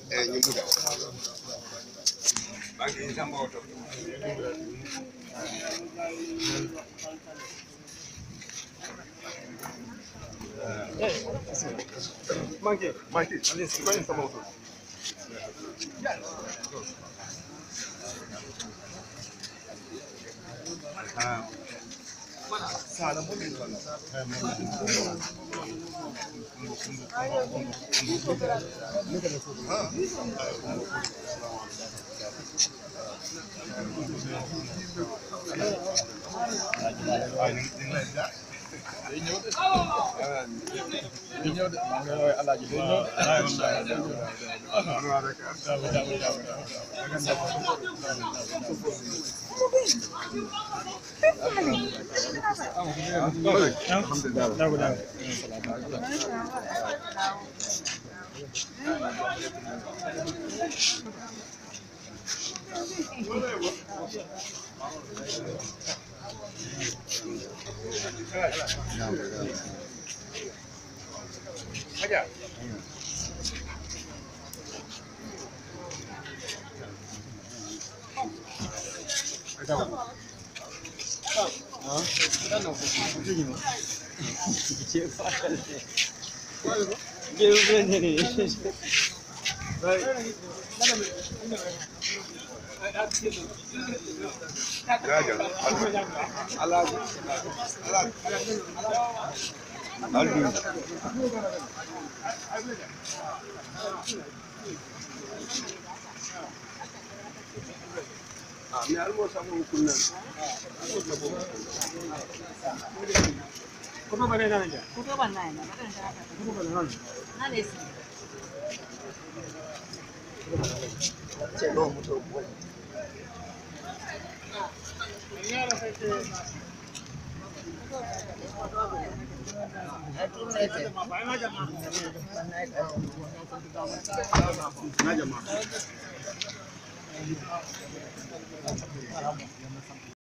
nyumbuda bangi nzamba oto Monkey, let's go in some auto. Sala mo din ba? Me almost amu kunna kuto bane na nja kuto bane na kuto bane na lesi chelo muto boy nyara sete najama